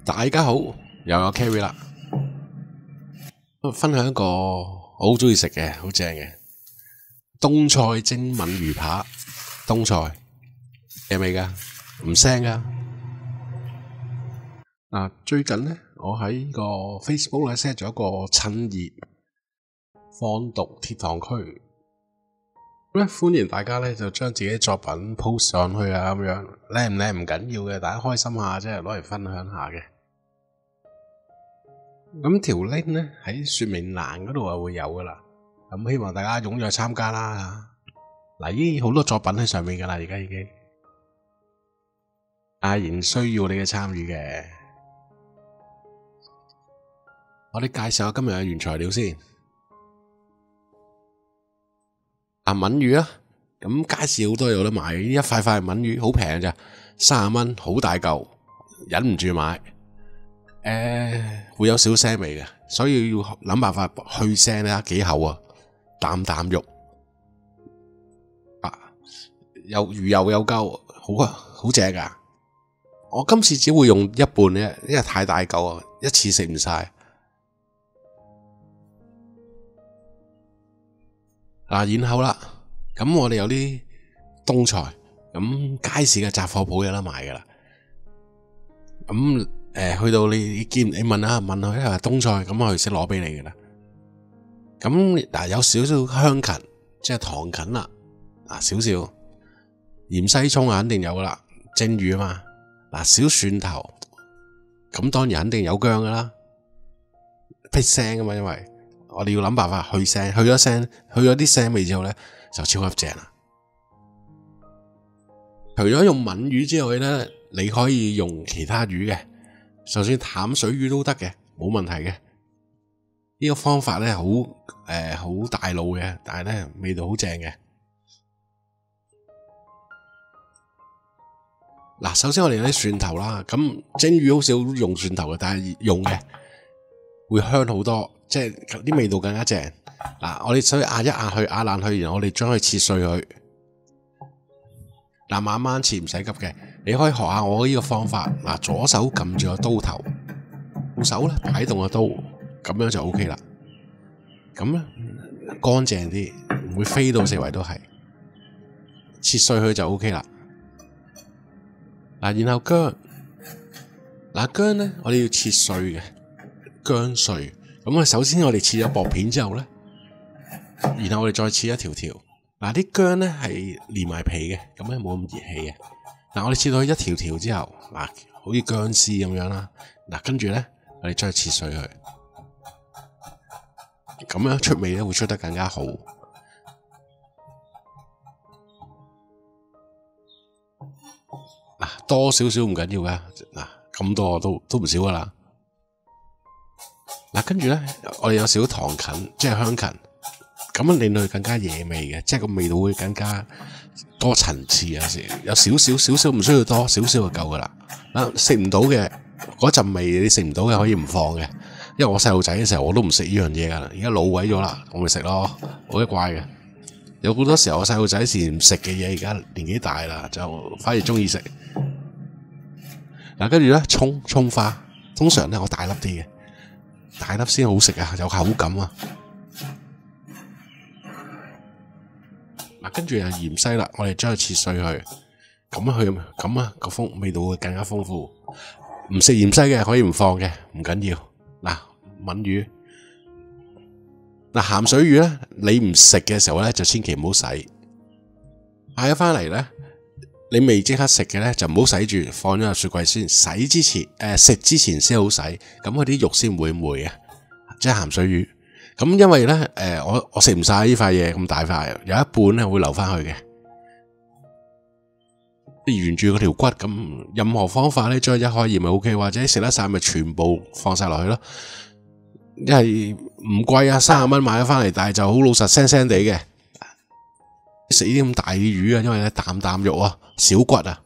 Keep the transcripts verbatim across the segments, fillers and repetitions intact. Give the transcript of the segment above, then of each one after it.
大家好，又有 Kerry 啦，分享一個我好鍾意食嘅，好正嘅東菜蒸鰻魚扒。東菜有味㗎，唔腥㗎。嗱，最近呢，我喺個 Facebook 咧 set 咗一個趁熱放毒貼堂區，咁歡迎大家咧就將自己作品 post 上去啊，咁樣靚唔靚唔緊要嘅，大家開心下，即係攞嚟分享下嘅。咁條 link 咧喺說明欄嗰度啊會有噶啦，咁希望大家踴躍參加啦。嗱，依好多作品喺上面噶啦，而家已經，啊，仍需要你嘅參與嘅。我哋介紹下今日嘅原材料先。啊，鰻魚啊，咁街市好多有得買，一塊塊鰻魚好平咋，三十蚊，好大嚿，忍唔住買。誒、呃，會有少腥味嘅，所以要諗辦法去腥咧，幾厚啊，啖啖肉，啊，又魚油又夠，好啊，好正噶。我今次只會用一半啫，因為太大嚿啊，一次食唔晒。嗱，然後啦，咁我哋有啲東菜，咁街市嘅雜貨鋪有得賣噶啦，咁。誒、呃，去到你你見你問下問佢係東菜，咁我哋先攞俾你噶啦。咁嗱，有少少香芹，即係糖芹啦，啊少少芫茜蔥啊，肯定有噶啦，蒸魚啊嘛。嗱，小蒜頭，咁當然肯定有薑噶啦，辟腥噶嘛，因為我哋要諗辦法去腥，去咗腥，去咗啲腥味之後咧，就超級正啦。除咗用鰻魚之外咧，你可以用其他魚嘅。就算淡水魚都得嘅，冇問題嘅。呢個方法咧好誒好大路嘅，但係咧味道好正嘅。嗱，首先我哋有啲蒜頭啦，咁蒸魚好少用蒜頭嘅，但係用嘅會香好多，即係啲味道更加正。嗱，我哋所以壓一壓去，壓爛去，然後我哋將佢切碎佢。嗱，慢慢切唔使急嘅，你可以學下我呢個方法。嗱，左手撳住個刀頭，右手咧擺動個刀，咁樣就 O K 啦。咁咧乾淨啲，唔會飛到四圍都係。切碎佢就 O K 啦。嗱，然後薑，嗱薑咧，我哋要切碎嘅薑碎。咁啊，首先我哋切咗薄片之後咧，然後我哋再切一條條。嗱，啲薑咧係連埋皮嘅，咁咧冇咁熱氣嘅。嗱，我哋切到一條條之後，嗱，好似薑絲咁樣啦。嗱，跟住咧，我哋再切碎佢，咁樣出味咧會出得更加好。嗱，多少少唔緊要噶，嗱，咁多都都唔少噶啦。嗱，跟住咧，我哋有少少糖芹，即係香芹。咁樣令到佢更加惹味嘅，即係個味道會更加多層次。有時有少少少少唔需要多，少少就夠噶啦。嗱，食唔到嘅嗰陣味，你食唔到嘅可以唔放嘅。因為我細路仔嘅時候我都唔食呢樣嘢噶啦，而家老鬼咗啦，我咪食咯，好得怪嘅。有好多時候我細路仔時唔食嘅嘢，而家年紀大啦，就反而中意食。嗱，跟住咧蔥蔥花，通常咧我大粒啲嘅，大粒先好食啊，有口感啊。嗱，跟住又芫茜啦，我哋將佢切碎佢，咁佢咁啊個風味道會更加豐富。唔食芫茜嘅可以唔放嘅，唔緊要。嗱，鰻魚，嗱鹹水魚咧，你唔食嘅時候咧就千祈唔好洗，買咗翻嚟咧，你未即刻食嘅咧就唔好洗住，放咗入雪櫃先。洗之前誒食、呃、之前先好洗，咁佢啲肉先唔會霉啊，即係鹹水魚。咁因為咧，誒、呃，我我食唔晒呢塊嘢咁大塊，有一半咧會留翻去嘅。沿住嗰條骨咁，任何方法咧，將一開二咪 O K，或者食得晒咪全部放晒落去咯。因為唔貴啊，三十蚊買咗翻嚟，但係就好老實腥腥地嘅。食呢啲咁大嘅魚啊，因為咧啖啖肉啊，小骨啊。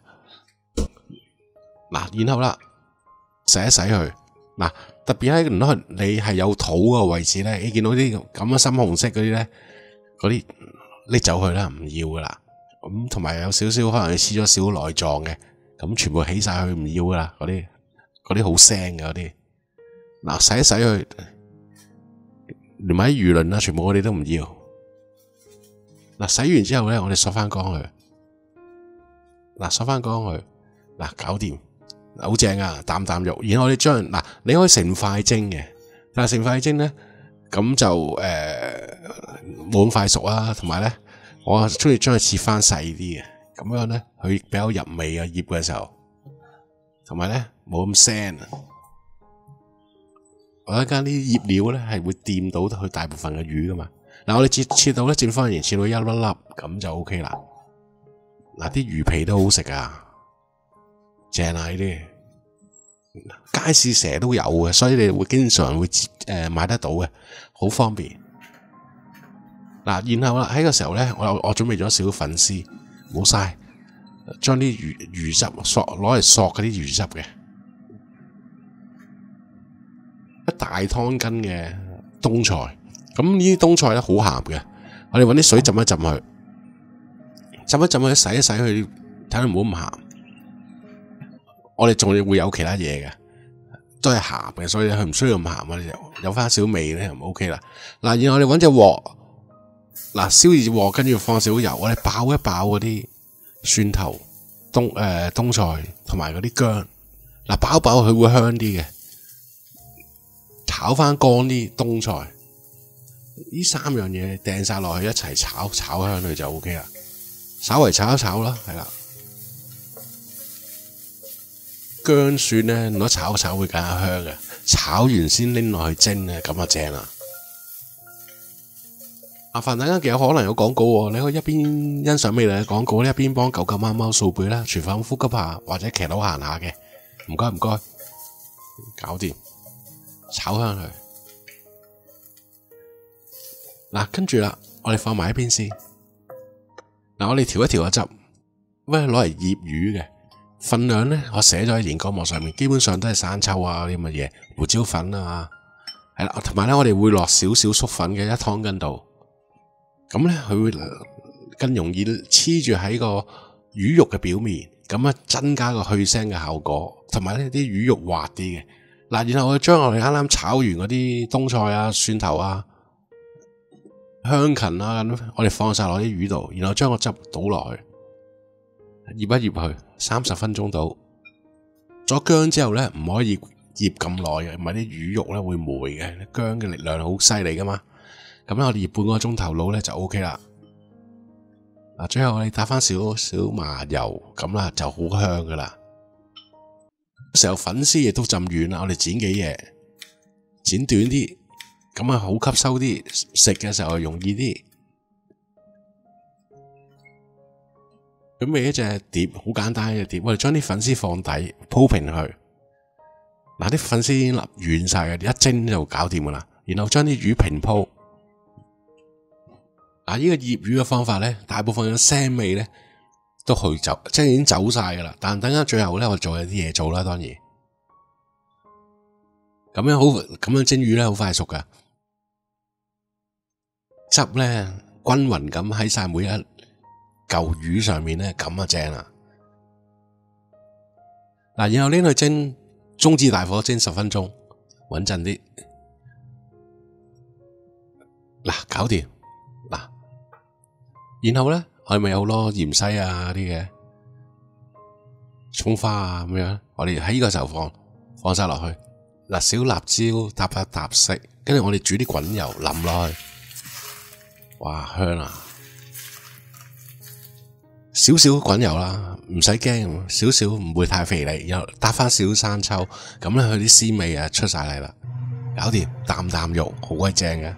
嗱，然後啦，洗一洗佢。嗱。特別喺可能你係有肚個位置咧，你見到啲咁嘅深紅色嗰啲咧，嗰啲拎走佢啦，唔要噶啦。咁同埋有少少可能你黐咗少內臟嘅，咁全部起晒佢唔要噶啦，嗰啲嗰啲好腥嘅嗰啲。嗱，洗一洗佢，連埋啲魚鱗啊，全部我哋都唔要。嗱，洗完之後咧，我哋索翻乾佢。嗱，索翻乾佢，嗱，搞掂，好正啊，啖啖肉。然後我哋將嗱，你可以成塊蒸嘅，但係成塊蒸咧，咁就誒冇咁快熟啊。同埋咧，我中意將佢切翻細啲嘅，咁樣咧佢比較入味啊，醃嘅時候，同埋咧冇咁腥啊。我一間啲醃料咧係會掂到佢大部分嘅魚噶嘛。嗱，我哋切切到咧正方形，切到一粒粒咁就 O K 啦。嗱，啲魚皮都好食啊，正啊呢啲，街市成日都有嘅，所以你會經常會誒、呃、買得到嘅，好方便。嗱，然後啦喺個時候咧，我我準備咗少少粉絲，冇晒，將啲魚魚汁索攞嚟索嗰啲魚汁嘅。一大湯羹嘅冬菜，咁呢啲冬菜咧好鹹嘅，我哋搵啲水浸一浸佢，浸一浸佢，洗一洗佢，睇佢唔好咁鹹。我哋仲會有其他嘢嘅，都係鹹嘅，所以佢唔需要咁鹹啊，有翻少味咧，就 O K 啦。嗱，然後我哋搵隻鑊，嗱燒熱鑊，跟住放少油，我哋爆一爆嗰啲蒜頭、冬誒、呃、冬菜同埋嗰啲薑，嗱爆一爆佢會香啲嘅。炒翻乾啲冬菜，呢三樣嘢掟晒落去一齊炒，炒香佢就 O K 啦。稍微炒一炒啦，係啦。薑蒜咧，如果炒一炒會更加香嘅。炒完先拎落去蒸咧，咁啊正啦。麻煩大家其實可能有廣告喎，你可以一邊欣賞美麗嘅廣告，一邊幫狗狗貓貓掃背啦，廚房呼吸下或者騎樓行下嘅。唔該唔該，搞掂。炒香佢，嗱，跟住啦，我哋放埋一邊先。嗱，我哋調一調個汁，喂，攞嚟醃魚嘅份量咧，我寫咗喺熒光幕上面，基本上都係生抽啊啲乜嘢，胡椒粉啊，係啦，同埋咧，我哋會落少少粟粉嘅一湯羹度，咁咧佢會更容易黐住喺個魚肉嘅表面，咁啊增加個去腥嘅效果，同埋呢啲魚肉滑啲嘅。嗱，然後我將我哋啱啱炒完嗰啲冬菜啊、蒜頭啊、香芹啊，我哋放晒落啲魚度，然後將個汁倒落去，醃一醃佢三十分鐘到。咗薑之後咧，唔可以醃咁耐嘅，唔係啲魚肉咧會霉嘅。薑嘅力量好犀利噶嘛。咁咧我哋醃半個鐘頭腦咧就 O K 啦。嗱，最後我哋打翻少少麻油，咁啦就好香噶啦。時候粉絲亦都浸軟啦，我哋剪幾嘢，剪短啲，咁啊好吸收啲，食嘅時候容易啲。準備一隻碟，好簡單嘅碟，我哋將啲粉絲放底，鋪平佢。嗱，啲粉絲已經立軟晒嘅，一蒸就搞掂噶啦。然後將啲魚平鋪。嗱，呢個醃魚嘅方法咧，大部分嘅腥味咧。都去走，即係已經走晒噶啦。但等間最後咧，我仲有啲嘢做啦。當然，咁樣好，咁樣蒸魚咧好快熟噶。汁咧均匀咁喺晒每一嚿魚上面咧，咁啊正啦。嗱，然後拎去蒸，中至大火蒸十分鐘，穩陣啲。嗱，搞掂。嗱，然後咧。我哋咪有咯芫茜啊啲嘅蔥花啊咁樣，我哋喺呢個時候放放晒落去。嗱，小辣椒搭一搭色，跟住我哋煮啲滾油淋落去，哇香啊！少少滾油啦，唔使驚，少少唔會太肥膩，又搭翻少生抽，咁咧佢啲鮮味啊出晒嚟啦，搞掂，啖啖肉好鬼正嘅。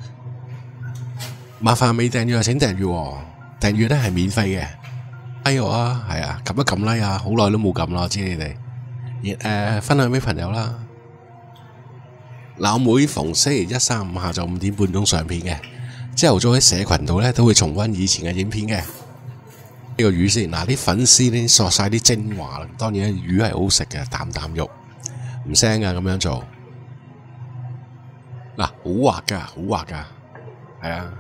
麻煩未訂閱請訂閱。訂閱咧係免費嘅，哎我啊，係啊，撳一撳 like 啊，好耐都冇撳啦，我知你哋，誒、呃、分享俾朋友啦。嗱，我每逢星期一、三、五下晝五點半鐘上片嘅，朝頭早喺社群度咧都會重溫以前嘅影片嘅。呢、這個魚先，嗱啲粉絲咧索晒啲精華啦，當然魚係好食嘅，啖啖肉唔腥噶，咁樣做，嗱好滑噶，好滑噶，係啊。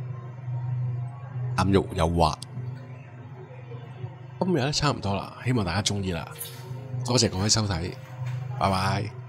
啖肉又滑，今日咧差唔多啦，希望大家鍾意啦，多謝各位收睇。 拜拜。